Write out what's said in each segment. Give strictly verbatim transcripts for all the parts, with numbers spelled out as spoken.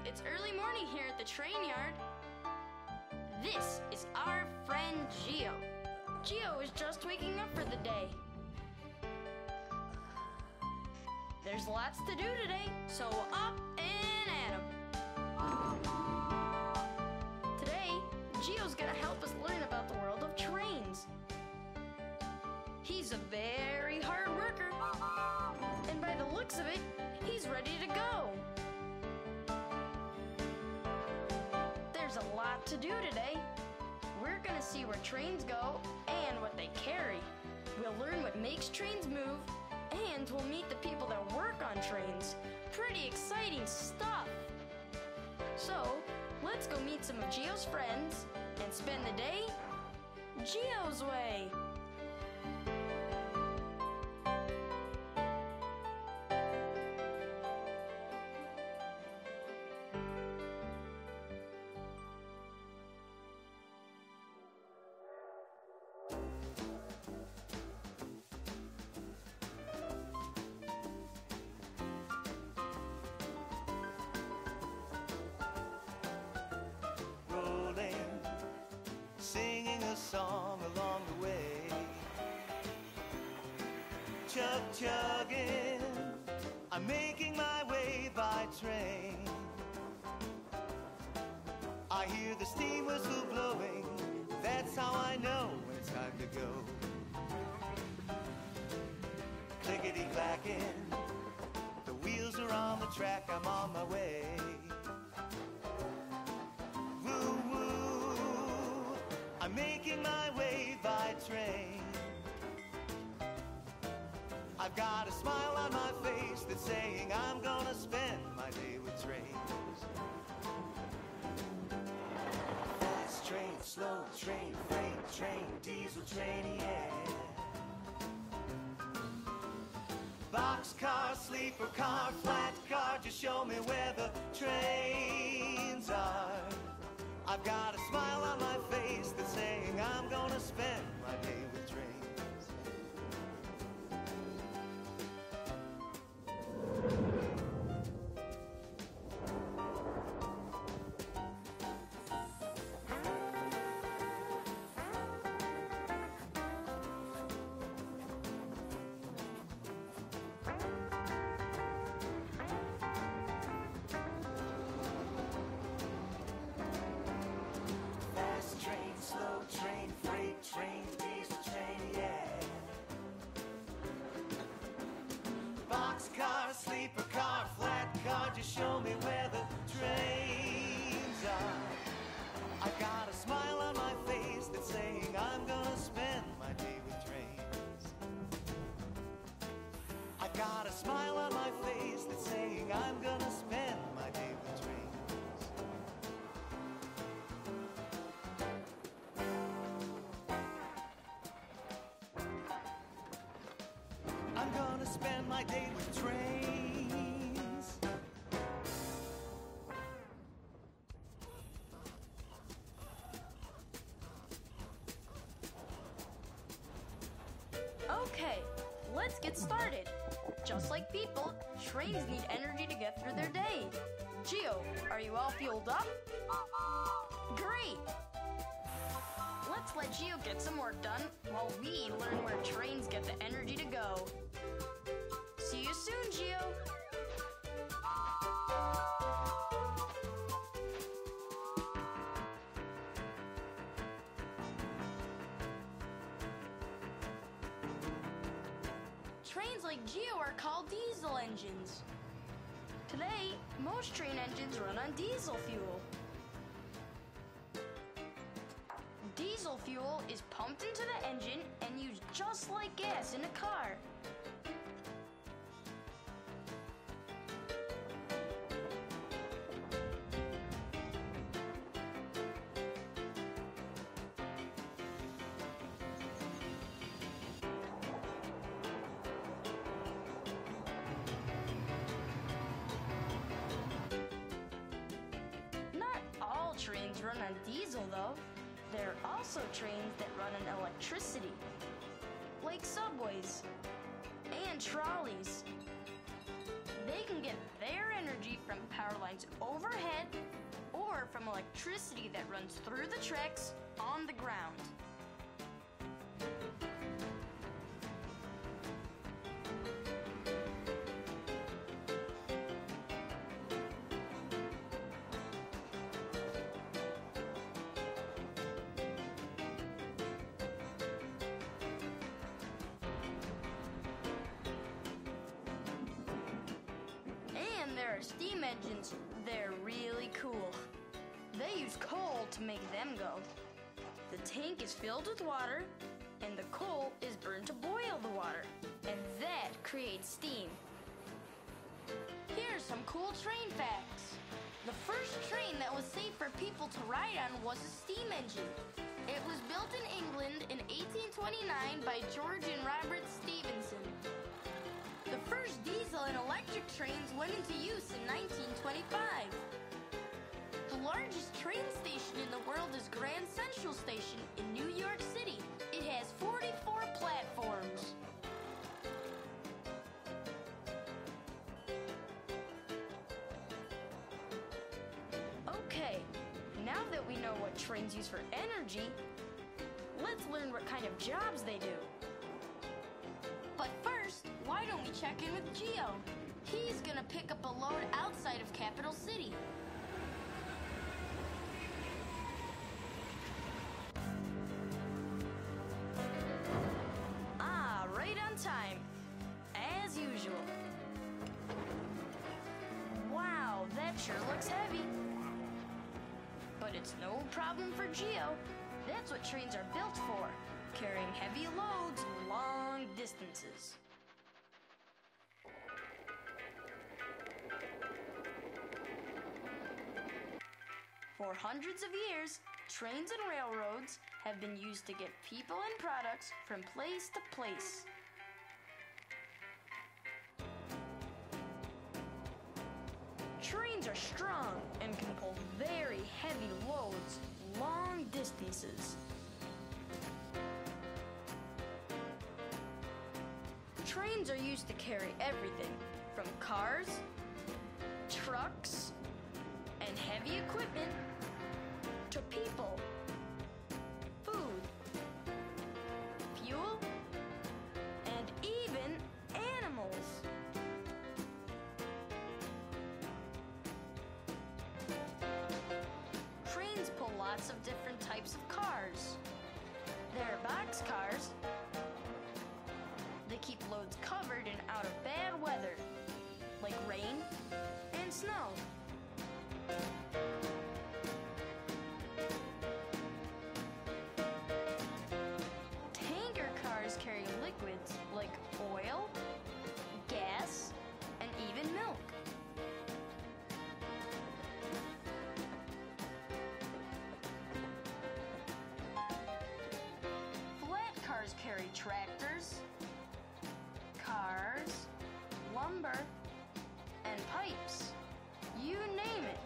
It's early morning here at the train yard. This is our friend Geo. Geo is just waking up for the day. There's lots to do today, so up and at 'em. Today, Geo's gonna help us learn about the world of trains. He's a very hard worker, and by the looks of it, he's ready to go. There's a lot to do today. We're gonna see where trains go and what they carry. We'll learn what makes trains move, and we'll meet the people that work on trains. Pretty exciting stuff. So, let's go meet some of Geo's friends and spend the day Geo's way. Singing a song along the way, chug chugging, I'm making my way by train. I hear the steam whistle blowing, that's how I know when it's time to go. Clickety clacking, the wheels are on the track, I'm on my way. I'm making my way by train. I've got a smile on my face that's saying I'm gonna spend my day with trains. Fast train, slow train, freight train, diesel train, yeah. Boxcar, sleeper car, flat car, just show me where the trains are. I've got a smile on my face that's saying I'm gonna spend my day with trains. Slow train, freight train, diesel train, yeah. Boxcar, sleeper car, flat car, just show me where the trains are. I've got a smile on my face that's saying I'm gonna spend my day with trains. I've got a smile on my face that's saying I'm gonna spend my day with trains. I'm gonna spend my day with trains. Okay, let's get started. Just like people, trains need energy to get through their day. Geo, are you all fueled up? Great! Let's let Geo get some work done while we learn where trains get the energy to go. See you soon, Geo! Trains like Geo are called diesel engines. Today, most train engines run on diesel fuel. Diesel fuel is pumped into the engine and used just like gas in a car. Not all trains run on diesel though. There are also trains that run on electricity, like subways and trolleys. They can get their energy from power lines overhead from electricity that runs through the tracks on the ground. There are steam engines. They're really cool. They use coal to make them go. The tank is filled with water, and the coal is burned to boil the water, and that creates steam. Here's some cool train facts. The first train that was safe for people to ride on was a steam engine. It was built in England in eighteen twenty-nine by George and Robert Stephenson. The first diesel and electric trains went into use in nineteen twenty-five. The largest train station in the world is Grand Central Station in New York City. It has forty-four platforms. Okay, now that we know what trains use for energy, let's learn what kind of jobs they do. But first, why don't we check in with Geo? He's gonna pick up a load outside of Capital City. Ah, right on time. As usual. Wow, that sure looks heavy. But it's no problem for Geo. That's what trains are built for, carrying heavy loads long distances. For hundreds of years, trains and railroads have been used to get people and products from place to place. Trains are strong and can pull very heavy loads long distances. Trains are used to carry everything from cars, trucks, and heavy equipment to people, food, fuel, and even animals. Trains pull lots of different types of cars. There are boxcars. They keep loads covered and out of bad weather, like rain and snow. Tanker cars carry liquids like oil, gas, and even milk. Flat cars carry tractors, cars, lumber, and pipes. You name it.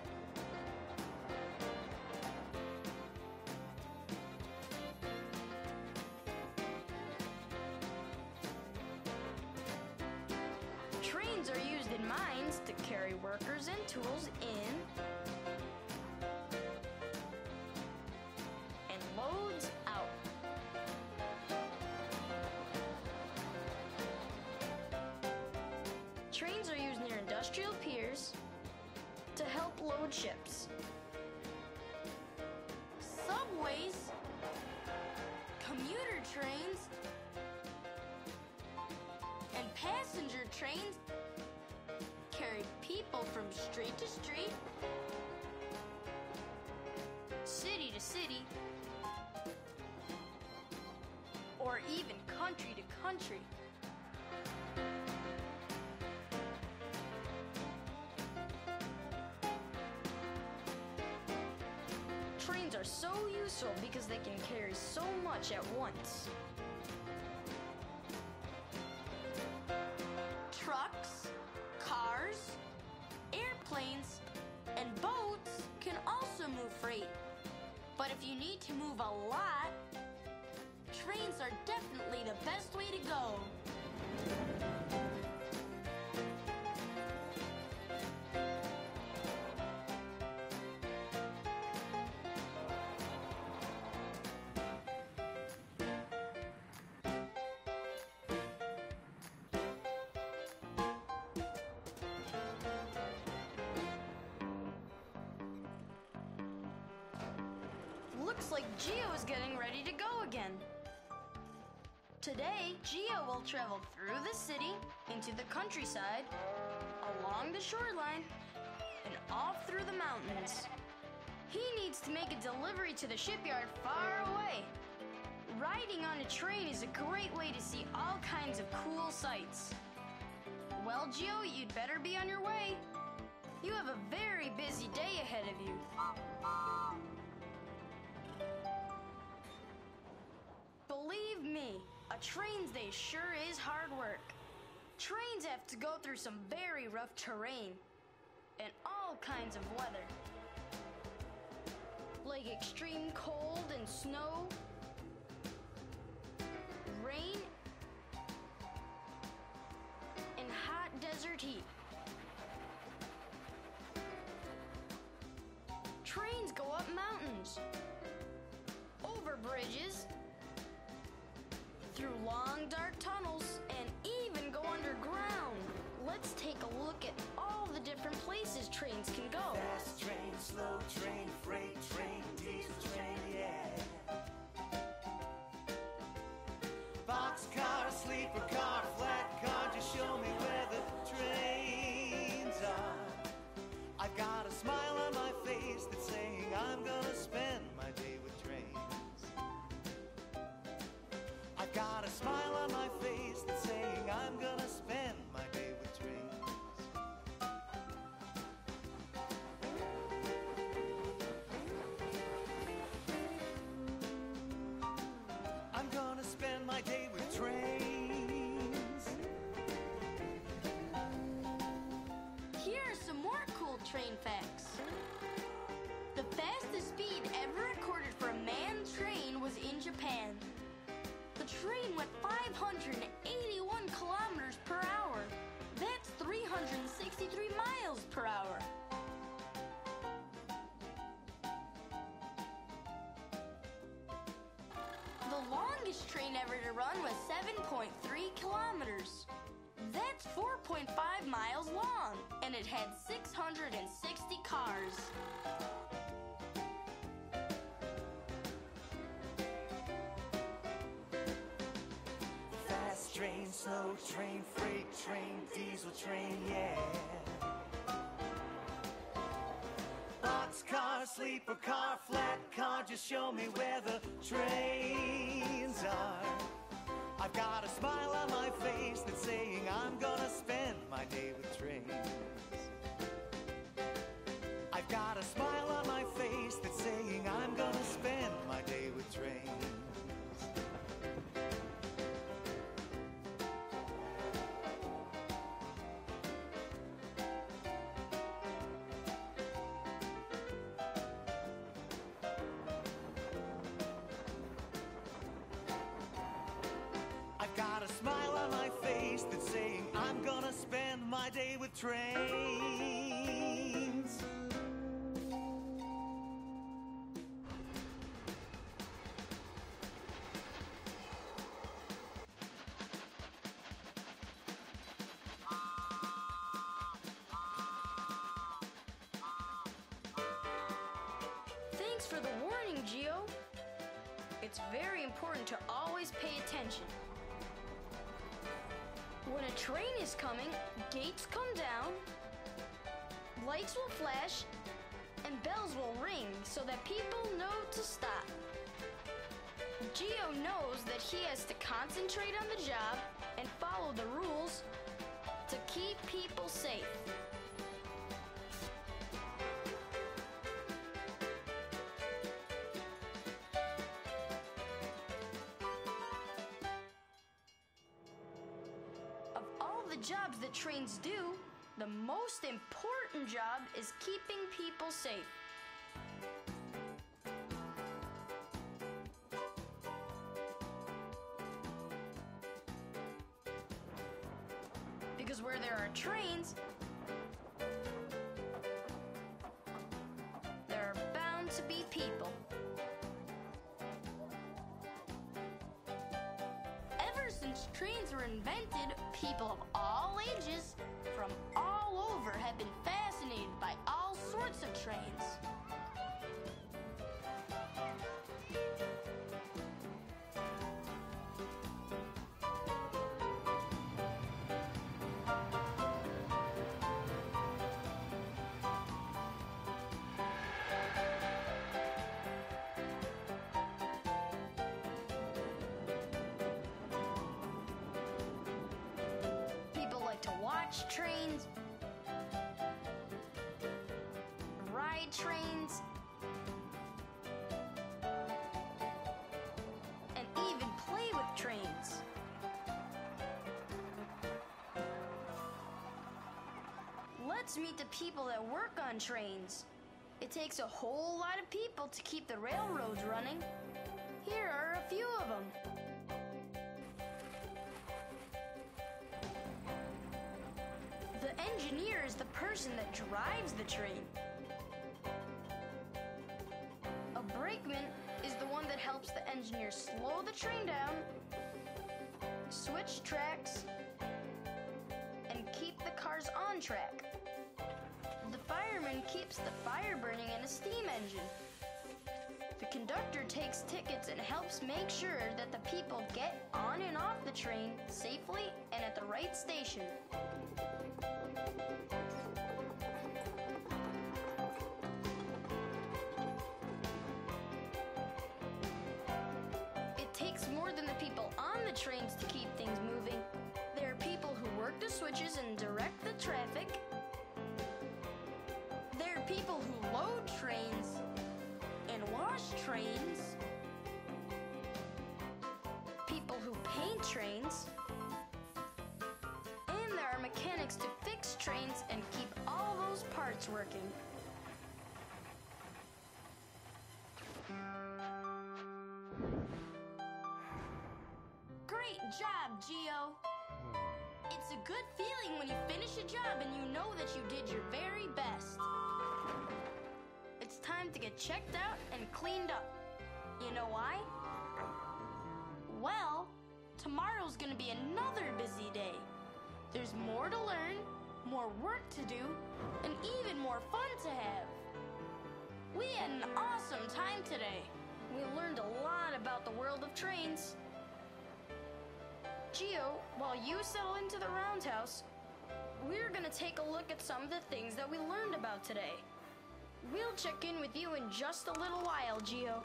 Trains are used in mines to carry workers and tools in and loads out. Trains are used near industrial piers to help load ships. Subways, commuter trains, and passenger trains carry people from street to street, city to city, or even country to country. Trains are so useful because they can carry so much at once. Trucks, cars, airplanes, and boats can also move freight. But if you need to move a lot, trains are definitely the best way to go. looks like Geo is getting ready to go again. Today, Geo will travel through the city, into the countryside, along the shoreline, and off through the mountains. He needs to make a delivery to the shipyard far away. Riding on a train is a great way to see all kinds of cool sights. Well, Geo, you'd better be on your way. You have a very busy day ahead of you. Believe me, a train's day sure is hard work. Trains have to go through some very rough terrain and all kinds of weather, like extreme cold and snow, rain, and hot desert heat. Trains go up mountains, over bridges, through long dark tunnels, and even go underground. Let's take a look at all the different places trains can go. Fast train, slow train, freight train, diesel train, yeah. Boxcar, sleeper car, flat car, just show me where the trains are. I've got a smile on my face that's saying I'm gonna spend my day with trains. I've got a smile on my face that's saying I'm gonna spend my day with trains. I'm gonna spend my day with trains. Here are some more cool train facts. The fastest speed ever recorded for a manned train was in Japan. The train went five hundred eighty-one kilometers per hour. That's three hundred sixty-three miles per hour. The longest train ever to run was seven point three kilometers. That's four point five miles long, and it had six hundred sixty cars. Fast train, slow train, freight train, diesel train, yeah. Boxcar, sleeper car, flat car, just show me where the trains are. I've got a smile on my face that's saying I'm gonna spend my day with trains. I've got a smile on my face that's saying I'm gonna spend my day with trains. I've got a smile on my face that's saying I'm gonna spend my day with trains. Thanks for the warning, Geo. It's very important to always pay attention. When a train is coming, gates come down, lights will flash, and bells will ring so that people know to stop. Geo knows that he has to concentrate on the job and follow the rules to keep people safe. Of all the jobs that trains do, the most important job is keeping people safe. Because where there are trains, there are bound to be people. Ever since trains were invented, people of all ages from all over have been fascinated by all sorts of trains. watch trains, ride trains, and even play with trains. Let's meet the people that work on trains. It takes a whole lot of people to keep the railroads running. Here are a few of them. The engineer is the person that drives the train. A brakeman is the one that helps the engineer slow the train down, switch tracks, and keep the cars on track. The fireman keeps the fire burning in a steam engine. The conductor takes tickets and helps make sure that the people get on and off the train safely and at the right station. It takes more than the people on the trains to keep things moving. There are people who work the switches and direct the traffic. There are people who load trains and wash trains. People who paint trains. And there are mechanics to fix trains and keep all those parts working. Great job, Geo! It's a good feeling when you finish a job and you know that you did your very best. It's time to get checked out and cleaned up. You know why? Well, tomorrow's gonna be another busy day. There's more to learn, more work to do, and even more fun to have. We had an awesome time today. We learned a lot about the world of trains. Geo, while you settle into the roundhouse, we're gonna take a look at some of the things that we learned about today. We'll check in with you in just a little while, Geo.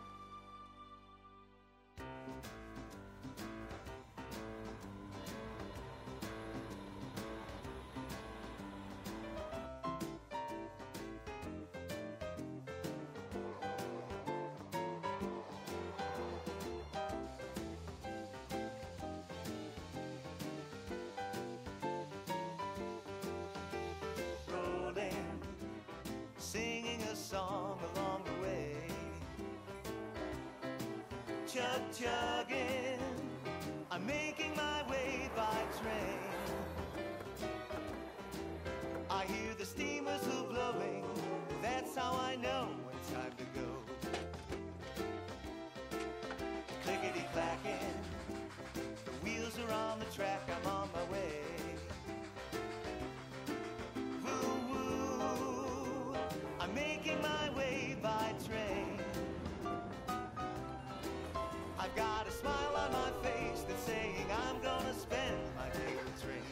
Singing a song along the way, chug chugging, I'm making my way by train. I hear the steamers who blowing, that's how I know it's time to go. Clickety clacking, the wheels are on the track, I'm on my way. Making my way by train. I've got a smile on my face that's saying I'm gonna spend my day with train.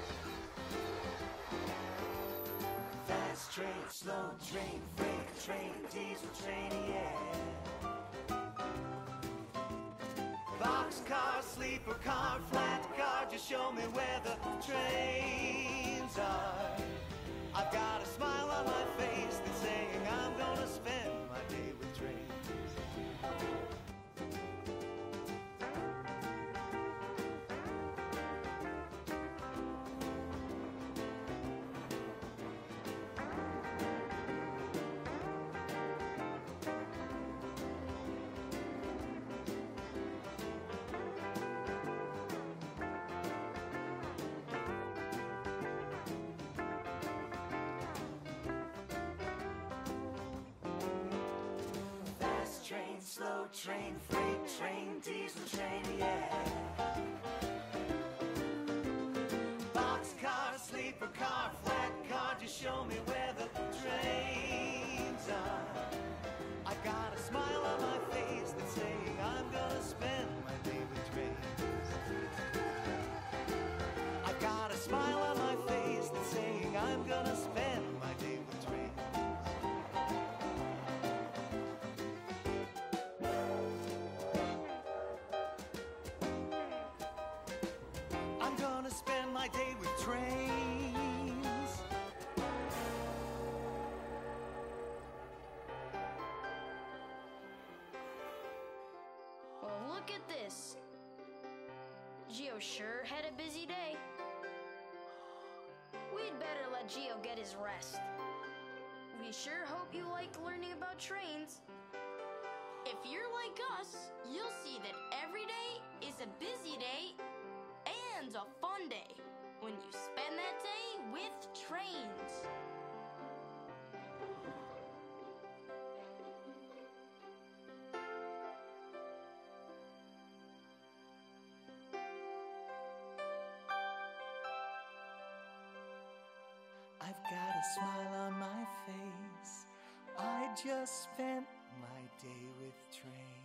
Fast train, slow train, freight train, diesel train, yeah. Boxcar, sleeper car, flat car, just show me where the trains are. I've got a smile on my face that's saying I'm gonna spend my day with trains. Slow train, freight train, diesel train, yeah. Boxcar, sleeper car, flat car, just show me where the trains are. I got a smile on my face that's saying I'm gonna spend my day with trains. I got a smile on my face that's saying I'm gonna spend my day with trains. sure had a busy day. We'd better let Geo get his rest. We sure hope you liked learning about trains. If you're like us, you'll see that every day is a busy day and a fun day when you spend that day with trains. I've got a smile on my face. I just spent my day with trains.